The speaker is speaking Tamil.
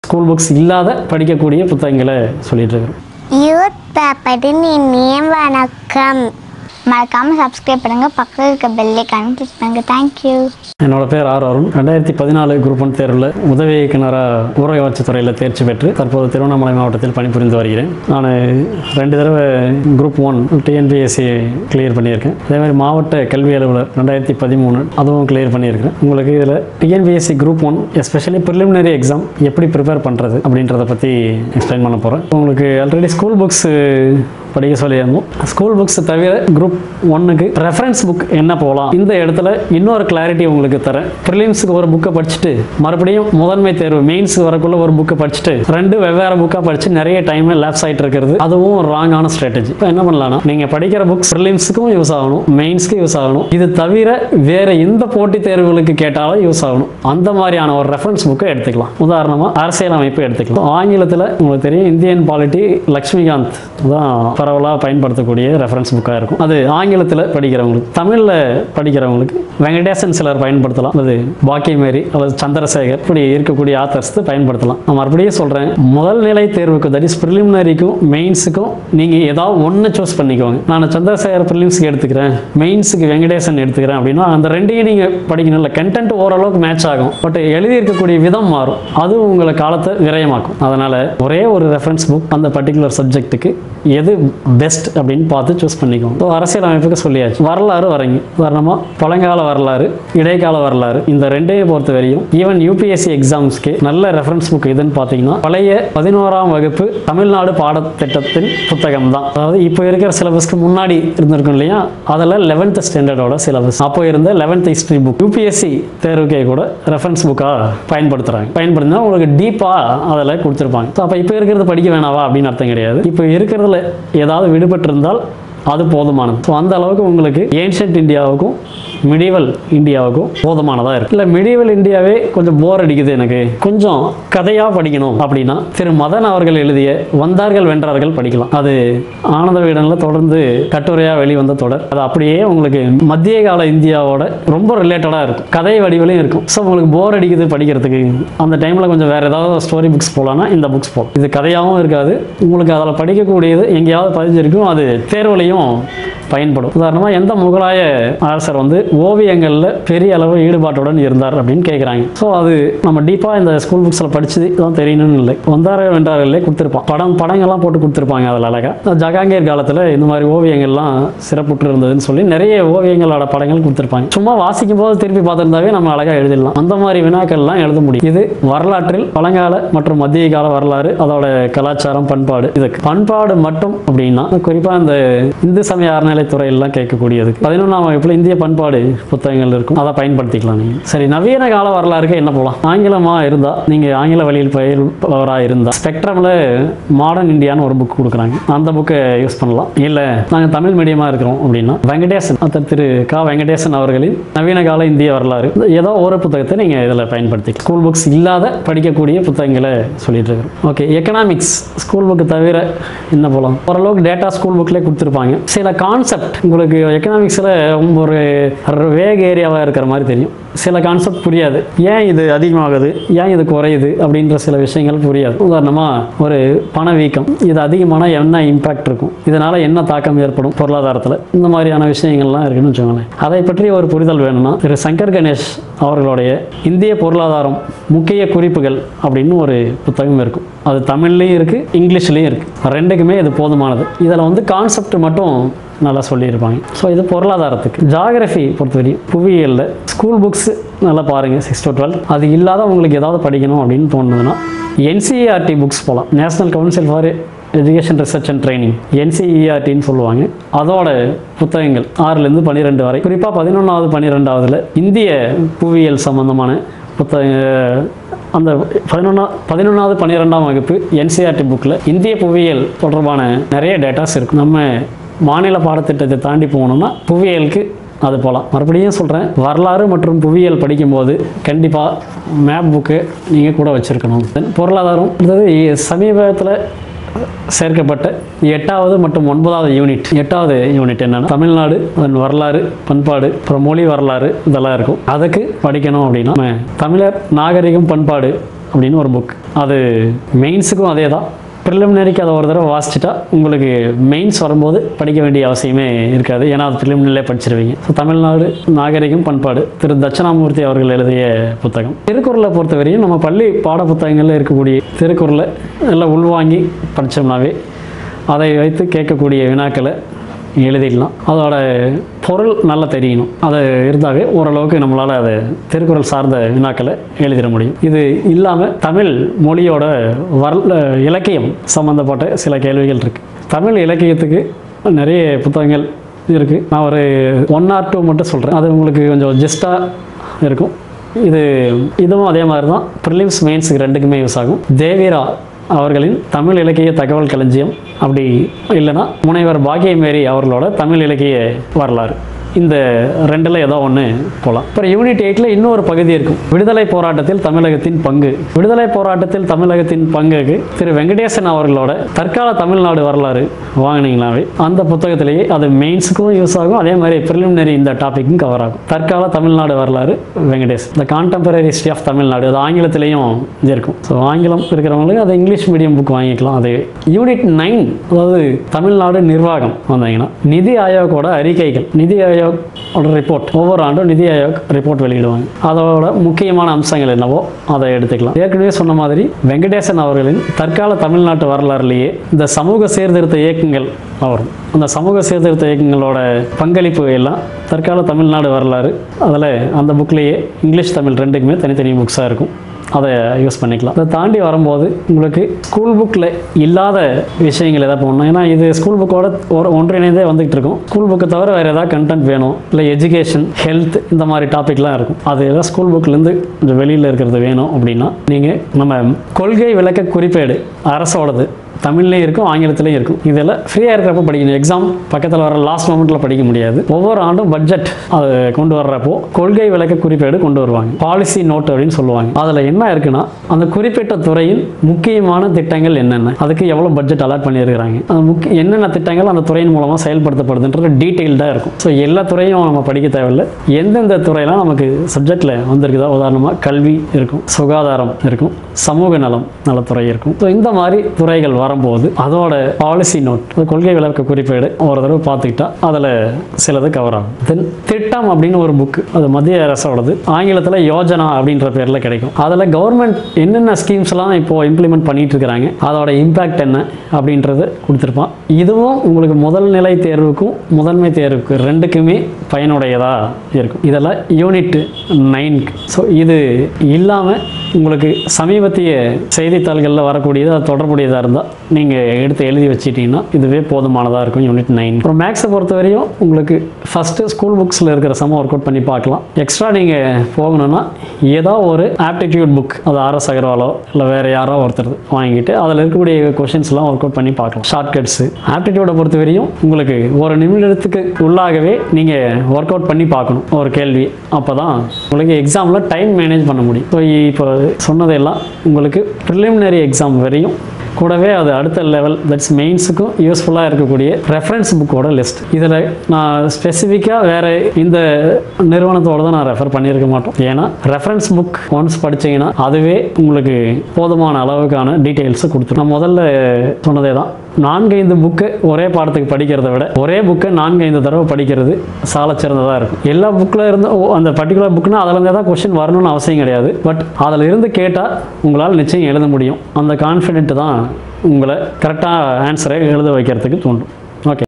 ஸ்கூல் புக்ஸ் இல்லாத படிக்கக்கூடிய புத்தகங்களை சொல்லிட்டு இருக்கிறோம். யூத் பேப்பரின் இனிய வணக்கம். மறக்காம சப்ஸ்கிரைப் பண்ணுங்க, பக்கத்தில் இருக்க பெல் ஐகானை கிளிக் பண்ணுங்க. தேங்க்யூ. என்னோட பேர் அருண். 2014 குரூப் 1 தேர்வில் உதவி இயக்குனராக ஊரக வளர்ச்சித்துறையில் தேர்ச்சி பெற்று தற்போது திருவண்ணாமலை மாவட்டத்தில் பணிபுரிந்து வருகிறேன். நான் 2 தடவை குரூப் 1 டிஎன்பிஎஸ்சி கிளியர் பண்ணியிருக்கேன். அதே மாதிரி மாவட்ட கல்வி அலுவலர் 2013 அதுவும் கிளியர் பண்ணியிருக்கேன். உங்களுக்கு இதில் TNPSC group 1 especially preliminary exam எப்படி ப்ரிப்பேர் பண்ணுறது அப்படின்றத பற்றி எக்ஸ்பிளைன் பண்ண போகிறேன். உங்களுக்கு ஆல்ரெடி ஸ்கூல் புக்ஸ் படிக்க சொல்லியிருந்தோம். ஸ்கூல் புக்ஸ் தவிர குரூப் 1க்கு ரெஃபரன்ஸ் புக் என்ன போகலாம், இந்த இடத்துல இன்னொரு கிளாரிட்டி உங்களுக்கு தரேன். ப்ரிலிம்ஸுக்கு ஒரு புக்கை படிச்சுட்டு மறுபடியும் முதன்மை தேர்வு மெயின்ஸுக்கு வரக்குள்ள ஒரு புக்கை படிச்சுட்டு 2 வெவ்வேறு புக்காக படிச்சு நிறைய டைம் லேப்ஸ் ஆகிட்டு இருக்கிறது, அதுவும் ராங்கான ஸ்ட்ராட்டஜி. இப்போ என்ன பண்ணலாம்னா, நீங்கள் படிக்கிற புக்ஸ் ப்ரிலிம்ஸுக்கும் யூஸ் ஆகணும், மெயின்ஸ்க்கும் யூஸ் ஆகணும். இது தவிர வேற எந்த போட்டித் தேர்வுகளுக்கு கேட்டாலும் யூஸ் ஆகணும். அந்த மாதிரியான ஒரு ரெஃபரன்ஸ் புக்கை எடுத்துக்கலாம். உதாரணமாக அரசியலமைப்பு எடுத்துக்கலாம். ஆங்கிலத்தில் உங்களுக்கு தெரியும் இந்தியன் பாலிட்டி லக்ஷ்மிகாந்த் தான் பரவலாக பயன்படுத்தக்கூடிய ரெஃபரன்ஸ் புக்காக இருக்கும். அது ஆங்கிலத்தில் படிக்கிறவங்களுக்கு. தமிழில் படிக்கிறவங்களுக்கு வெங்கடேசன் சிலர் பயன்படுத்தலாம், அது பாக்கியமேரி அல்லது சந்திரசேகர் இப்படி இருக்கக்கூடிய ஆத்தர்ஸ் பயன்படுத்தலாம். நான் மறுபடியும் சொல்கிறேன், முதல் நிலை தேர்வுக்கு தட் இஸ் ப்ரிலிமினரிக்கும் மெயின்ஸுக்கும் நீங்கள் ஏதாவது ஒன்று சூஸ் பண்ணிக்கோங்க. நான் சந்திரசேகர் ப்ரிலிம்ஸுக்கு எடுத்துக்கிறேன், மெயின்ஸுக்கு வெங்கடேசன் எடுத்துக்கிறேன் அப்படின்னா அந்த ரெண்டையும் நீங்கள் படிக்கணும். இல்லை கண்டென்ட் ஓரளவுக்கு மேட்ச் ஆகும், பட் எழுதியிருக்கக்கூடிய விதம் மாறும், அது உங்களை காலத்தை விரயமாக்கும். அதனால் ஒரே ஒரு ரெஃபரன்ஸ் புக் அந்த பர்டிகுலர் சப்ஜெக்ட்டுக்கு எது பெஸ்ட் அப்படின்னு பார்த்து சூஸ் பண்ணிக்கோங்க. ஸோ அரசியலமைப்புக்கு சொல்லியாச்சு. வரலாறு வரீங்க, உதாரணமாக பழங்கால வரலாறு, இடைக்கால வரலாறு, இந்த ரெண்டையும் பொறுத்த வரையும் ஈவன் யூபிஎஸ்சி எக்ஸாம்ஸ்க்கு நல்ல ரெஃபரன்ஸ் புக் எதுன்னு பார்த்தீங்கன்னா பழைய 11ஆம் வகுப்பு தமிழ்நாடு பாடத்திட்டத்தின் புத்தகம் தான். அதாவது இப்போ இருக்கிற சிலபஸ்க்கு முன்னாடி இருந்திருக்கும் இல்லையா, அதில் 11th ஸ்டாண்டர்டோட சிலபஸ். அப்போ இருந்த 11th ஹிஸ்ட்ரி புக் யூபிஎஸ்சி தேர்வுக்கே கூட ரெஃபரன்ஸ் புக்காக பயன்படுத்தினா உங்களுக்கு டீப்பாக அதில் கொடுத்துருப்பாங்க. ஸோ அப்போ இப்போ இருக்கிறது படிக்க வேணாவா அப்படின்னு அர்த்தம் கிடையாது. இப்போ இருக்கிறதுல ஏதாவது விடுபட்டு இருந்தால் அது போதுமானது. ஸோ அந்த அளவுக்கு உங்களுக்கு ஏன்ஷியன்ட் இந்தியாவுக்கும் மிடிவல் இந்தியாவுக்கும் போதுமானதாக இருக்குது. இல்லை மிடிவல் இந்தியாவே கொஞ்சம் போர் அடிக்குது, எனக்கு கொஞ்சம் கதையாக படிக்கணும் அப்படின்னா திரு மதன் அவர்கள் எழுதிய வந்தார்கள் வென்றார்கள் படிக்கலாம். அது ஆனந்த விகடனில் தொடர்ந்து கட்டுரையாக வெளிவந்த தொடர். அது அப்படியே உங்களுக்கு மத்திய கால இந்தியாவோட ரொம்ப ரிலேட்டடாக இருக்கும், கதை வடிவிலையும் இருக்கும். ஸோ உங்களுக்கு போர் அடிக்குது படிக்கிறதுக்கு, அந்த டைமில் கொஞ்சம் வேறு ஏதாவது ஸ்டோரி புக்ஸ் போகலான்னா இந்த புக்ஸ் போகும். இது கதையாகவும் இருக்காது, உங்களுக்கு அதில் படிக்கக்கூடியது எங்கேயாவது பதிஞ்சிருக்கும், அது தேர்வுலையும் பயன்படும். உதாரணமாக எந்த முகலாய அரசர் ஓவியங்களில் பெரிய அளவு ஈடுபாட்டுடன் இருந்தார் அப்படின்னு கேட்குறாங்க. ஸோ அது நம்ம டீப்பாக இந்த ஸ்கூல் புக்ஸில் படிச்சு தான் தெரியணும்னு இல்லை, வந்தார்கள் வென்றார்களே கொடுத்துருப்பான், படங்கள்லாம் போட்டு கொடுத்துருப்பாங்க. அதில் அழகாக ஜஹாங்கீர் காலத்தில் இந்த மாதிரி ஓவியங்கள்லாம் சிறப்புற்று இருந்ததுன்னு சொல்லி நிறைய ஓவியங்களோட படங்கள் கொடுத்துருப்பாங்க. சும்மா வாசிக்கும் போது திருப்பி பார்த்துருந்தாவே நம்ம அழகாக எழுதிடலாம். அந்த மாதிரி வினாக்கள்லாம் எழுத முடியும். இது வரலாற்றில் பழங்கால மற்றும் மத்திய கால வரலாறு, அதோட கலாச்சாரம், பண்பாடு. இதுக்கு பண்பாடு மட்டும் அப்படின்னா குறிப்பாக இந்த இந்து சமய அறநிலைத்துறையெல்லாம் கேட்கக்கூடியது 11ஆம் வகுப்பில் இந்திய பண்பாடு புத்தகங்கள் இருக்கும், அதை பயன்படுத்திக்கலாம் நீங்கள். சரி, நவீன கால வரலாறுக்கு என்ன போகலாம்? ஆங்கிலமாக இருந்தால் நீங்கள் ஆங்கில வழியில் பயில்பவராக இருந்தால் ஸ்பெக்ட்ரமில் மாடர்ன் இந்தியான்னு ஒரு புக் கொடுக்குறாங்க, அந்த புக்கை யூஸ் பண்ணலாம். இல்லை நாங்கள் தமிழ் மீடியமாக இருக்கிறோம் அப்படின்னா வெங்கடேசன், திரு க வெங்கடேசன் அவர்களின் நவீன கால இந்திய வரலாறு, ஏதோ ஒரு புத்தகத்தை நீங்கள் இதில் பயன்படுத்திக்கலாம். ஸ்கூல் புக்ஸ் இல்லாத படிக்கக்கூடிய புத்தகங்களை சொல்லிட்டு இருக்கிறோம். ஓகே, எக்கனாமிக்ஸ் ஸ்கூல் புக்கு தவிர என்ன போகலாம்? ஓரளவுக்கு டேட்டா ஸ்கூல் புக்லேயே கொடுத்துருப்பாங்க. சில கான்செப்ட் உங்களுக்கு எக்கனாமிக்ஸில் ஒரு வேக் ஏரியாவாக இருக்கிற மாதிரி தெரியும், சில கான்செப்ட் புரியாது. ஏன் இது அதிகமாகுது, ஏன் இது குறையுது அப்படின்ற சில விஷயங்கள் புரியாது. உதாரணமாக ஒரு பணவீக்கம், இது அதிகமான என்ன இம்பாக்ட் இருக்கும், இதனால் என்ன தாக்கம் ஏற்படும் பொருளாதாரத்தில், இந்த மாதிரியான விஷயங்கள்லாம் இருக்குன்னு வச்சுக்கோங்களேன். அதை பற்றி ஒரு புரிதல் வேணும்னா திரு சங்கர் கணேஷ் அவர்களுடைய இந்திய பொருளாதாரம் முக்கிய குறிப்புகள் அப்படின்னு ஒரு புத்தகம் இருக்கும். அது தமிழ்லையும் இருக்குது, இங்கிலீஷ்லேயும் இருக்குது, ரெண்டுக்குமே இது போதுமானது. இதில் கான்செப்ட் மட்டும் நல்லா சொல்லியிருப்பாங்க. ஸோ இது பொருளாதாரத்துக்கு. ஜாகிரஃபி பொறுத்தவரையும் புவியியலில் ஸ்கூல் புக்ஸ் நல்லா பாருங்கள் 6 to 12. அது இல்லாத உங்களுக்கு ஏதாவது படிக்கணும் அப்படின்னு தோணுதுன்னா என்சிஇஆர்டி புக்ஸ் போகலாம். National Council for Education Research and Training, என்சிஇஆர்டின்னு சொல்லுவாங்க. அதோட புத்தகங்கள் 6லேருந்து 12 வரை, குறிப்பாக 11வது 12வதுல இந்திய புவியியல் சம்பந்தமான புத்தக அந்த 11வது 12ஆம் வகுப்பு என்சிஇஆர்டி புக்கில் இந்திய புவியியல் தொடர்பான நிறைய டேட்டாஸ் இருக்கும். நம்ம மாநில பாடத்திட்டத்தை தாண்டி போகணும்னா புவியியலுக்கு அது போகலாம். மறுபடியும் சொல்கிறேன், வரலாறு மற்றும் புவியியல் படிக்கும்போது கண்டிப்பாக மேப் புக்கு நீங்கள் கூட வச்சுருக்கணும். பொருளாதாரம் சமீபத்தில் சேர்க்கப்பட்ட 8வது மற்றும் 9வது யூனிட். 8வது யூனிட் என்னன்னா தமிழ்நாடு, அதன் வரலாறு, பண்பாடு, அப்புறம் மொழி வரலாறு, இதெல்லாம் இருக்கும். அதுக்கு படிக்கணும் அப்படின்னா தமிழர் நாகரிகம், பண்பாடு அப்படின்னு ஒரு புக். அது மெயின்ஸுக்கும் அதே தான். ப்ரிலிமினரிக்கு அதை ஒரு தடவை வாசிச்சுட்டா உங்களுக்கு மெயின்ஸ் வரும்போது படிக்க வேண்டிய அவசியமே இருக்காது. ஏன்னா அது ப்ரிலிமினரிலே படிச்சிருவீங்க. ஸோ தமிழ்நாடு நாகரிகம் பண்பாடு திரு தட்சணாமூர்த்தி அவர்கள் எழுதிய புத்தகம். திருக்குறளை பொறுத்தவரையும் நம்ம பள்ளி பாட புத்தகங்களில் இருக்கக்கூடிய திருக்குறளை எல்லாம் உள்வாங்கி படித்தோம்னாவே அதை வைத்து கேட்கக்கூடிய வினாக்களை எழுதிடலாம். அதோட பொருள் நல்லா தெரியணும். அது இருந்தாவே ஓரளவுக்கு நம்மளால் அதை திருக்குறள் சார்ந்த வினாக்களை எழுதிட முடியும். இது இல்லாமல் தமிழ் மொழியோட இலக்கியம் சம்மந்தப்பட்ட சில கேள்விகள் இருக்குது. தமிழ் இலக்கியத்துக்கு நிறைய புத்தகங்கள் இருக்குது. நான் ஒரு 1 or 2 மட்டும் சொல்கிறேன். அது உங்களுக்கு கொஞ்சம் ஜஸ்ட்டாக இருக்கும். இதுவும் அதே மாதிரி தான். ப்ரிலிம்ஸ் மெயின்ஸுக்கு ரெண்டுக்குமே யூஸ் ஆகும். தேவிரா அவர்களின் தமிழ் இலக்கிய தகவல் களஞ்சியம், அப்படி இல்லைன்னா முனைவர் பாக்கியமேரி அவர்களோட தமிழ் இலக்கிய வரலாறு. இந்த ரெண்டில் ஏதோ ஒன்று போகலாம். அப்புறம் யூனிட் 8ல் இன்னொரு பகுதி இருக்கும், விடுதலை போராட்டத்தில் தமிழகத்தின் பங்கு. விடுதலை போராட்டத்தில் தமிழகத்தின் பங்குக்கு திரு வெங்கடேசன் அவர்களோட தற்கால தமிழ்நாடு வரலாறு வாங்கினீங்களாவே அந்த புத்தகத்திலேயே அது மெயின்ஸுக்கும் யூஸ் ஆகும். அதே மாதிரி ப்ரிலிமினரி இந்த டாப்பிக்கும் கவர் ஆகும். தற்கால தமிழ்நாடு வரலாறு Venkatesan, the contemporary history of Tamil Nadu. அது ஆங்கிலத்திலையும் இருக்கும். ஸோ ஆங்கிலம் இருக்கிறவங்களுக்கு அது இங்கிலீஷ் மீடியம் புக் வாங்கிக்கலாம். அது யூனிட் 9, அதாவது தமிழ்நாடு நிர்வாகம் வந்தீங்கன்னா நிதி ஆயோகோட அறிக்கைகள். நிதி ஆயோக் ரிப்போர்ட், ஒவ்வொரு ஆண்டும் நிதி ஆயோக் ரிப்போர்ட் வெளியிடுவாங்க. அதோட முக்கியமான அம்சங்கள் என்னவோ அதை எடுத்துக்கலாம். ஏற்கனவே சொன்ன மாதிரி வெங்கடேசன் அவர்களின் தற்கால தமிழ்நாட்டு வரலாறுலேயே இந்த சமூக சீர்திருத்த இயக்கங்கள் வரும். அந்த சமூக சீர்திருத்த இயக்கங்களோட பங்களிப்பு எல்லாம் தற்கால தமிழ்நாடு வரலாறு. அதில் அந்த புக்லேயே இங்கிலீஷ் தமிழ் ரெண்டுக்குமே தனித்தனி புக்ஸாக இருக்கும். அதை யூஸ் பண்ணிக்கலாம். அதை தாண்டி வரும்போது உங்களுக்கு ஸ்கூல் புக்கில் இல்லாத விஷயங்கள் எதாவது போடணும். ஏன்னா இது ஸ்கூல் புக்கோட ஒன்றிணைந்தே வந்துகிட்டு இருக்கும். ஸ்கூல் புக்கை தவிர வேறு ஏதாவது கண்டென்ட் வேணும், இல்லை எஜுகேஷன், ஹெல்த், இந்த மாதிரி டாபிக்லாம் இருக்கும். அது எதாவது ஸ்கூல் புக்லேருந்து கொஞ்சம் வெளியில் இருக்கிறது வேணும் அப்படின்னா நீங்கள் நம்ம கொள்கை விளக்க குறிப்பேடு அரசோடது தமிழ்லேயும் இருக்கும், ஆங்கிலத்திலையும் இருக்கும். இதெல்லாம் ஃப்ரீயாக இருக்கிறப்போ படிக்கணும். எக்ஸாம் பக்கத்தில் வர லாஸ்ட் மொமெண்ட்டில் படிக்க முடியாது. ஒவ்வொரு ஆண்டும் பட்ஜெட் அது கொண்டு வர்றப்போ கொள்கை விளக்க குறிப்பேடு கொண்டு வருவாங்க, பாலிசி நோட் அப்படின்னு சொல்லுவாங்க. அதில் என்ன இருக்குன்னா அந்த குறிப்பிட்ட துறையின் முக்கியமான திட்டங்கள் என்னென்ன, அதுக்கு எவ்வளோ பட்ஜெட் அலாட் பண்ணியிருக்கிறாங்க, அந்த என்னென்ன திட்டங்கள் அந்த துறையின் மூலமாக செயல்படுத்தப்படுதுன்றது டீட்டெயில்டாக இருக்கும். ஸோ எல்லா துறையும் நம்ம படிக்க தேவையில்லை. எந்தெந்த துறையெல்லாம் நமக்கு சப்ஜெக்டில் வந்திருக்குதா, உதாரணமாக கல்வி இருக்கும், சுகாதாரம் இருக்கும், சமூக நலத்துறை இருக்கும். ஸோ இந்த மாதிரி துறைகள் வரும்போது அதோட பாலிசி நோட், கொள்கை விளக்க குறிப்பேடு ஒரு தடவை பார்த்துக்கிட்டா அதில் சிலது கவர் ஆகும். தென் திட்டம் அப்படின்னு ஒரு புக்கு, அது மத்திய அரசோடது. ஆங்கிலத்தில் யோஜனா அப்படின்ற பேரில் கிடைக்கும். அதில் கவர்மெண்ட் என்னென்ன ஸ்கீம்ஸ்லாம் இப்போது இம்ப்ளிமெண்ட் பண்ணிட்டு இருக்கிறாங்க, அதோட இம்பேக்ட் என்ன அப்படின்றது கொடுத்துருப்பான். இதுவும் உங்களுக்கு முதல் நிலை தேர்வுக்கும் முதன்மை தேர்வுக்கு ரெண்டுக்குமே பயனுடையதாக இருக்கும். இதெல்லாம் யூனிட் 9. ஸோ இது இல்லாமல் உங்களுக்கு சமீபத்திய செய்தித்தாள்களில் வரக்கூடியது அது தொடர்புடையதாக இருந்தால் நீங்கள் எடுத்து எழுதி வச்சிட்டிங்கன்னா இதுவே போதுமானதாக இருக்கும். யூனிட் 9. அப்புறம் மேக்ஸை பொறுத்தவரையும் உங்களுக்கு ஃபஸ்ட்டு ஸ்கூல் புக்ஸில் இருக்கிற சம ஒர்க் அவுட் பண்ணி பார்க்கலாம். எக்ஸ்ட்ரா நீங்கள் போகணுன்னா ஏதோ ஒரு ஆப்டிடியூட் புக், அது RS அகர்வாலோ இல்லை வேறு யாரோ ஒருத்தர் வாங்கிட்டு அதில் இருக்கக்கூடிய கொஷின்ஸ்லாம் ஒர்க் அவுட் பண்ணி பார்க்கலாம். ஷார்ட்கட்ஸு ஆப்டிடியூடை பொறுத்தவரையும் உங்களுக்கு ஒரு நிமிடத்துக்கு உள்ளாகவே நீங்கள் ஒர்க் அவுட் பண்ணி பார்க்கணும் ஒரு கேள்வி. அப்போ தான் உங்களுக்கு எக்ஸாமில் டைம் மேனேஜ் பண்ண முடியும். ஸோ இப்போ சொன்னதெல்லாம் உங்களுக்கு ப்ரிலிமினரி எக்ஸாம் வரையும் கூடவே அது அடுத்த லெவல், தட்ஸ் மெயின்ஸுக்கும் யூஸ்ஃபுல்லாக இருக்கக்கூடிய ரெஃபரன்ஸ் புக்கோட லிஸ்ட். இதில் நான் ஸ்பெசிஃபிக்காக வேறு இந்த நிறுவனத்தோடு தான் நான் ரெஃபர் பண்ணியிருக்க மாட்டோம். ஏன்னா ரெஃபரன்ஸ் புக் ஒன்ஸ் படித்தீங்கன்னா அதுவே உங்களுக்கு போதுமான அளவுக்கான டீட்டெயில்ஸை கொடுத்துரும். நான் முதல்ல சொன்னதே தான், 4-5 புக்கு ஒரே பாடத்துக்கு படிக்கிறத விட ஒரே புக்கை 4-5 தடவை படிக்கிறது சாலச்சிறந்ததாக இருக்கும். எல்லா புக்கில் இருந்து அந்த பர்டிகுலர் புக்குனா அதில் தான் கொஸ்டின் வரணும்னு அவசியம் கிடையாது. பட் அதில் இருந்து கேட்டால் உங்களால் நிச்சயம் எழுத முடியும். அந்த கான்ஃபிடென்ட் தான் உங்களை கரெக்டாக ஆன்சரை எழுத வைக்கிறதுக்கு தூண்டும். ஓகே.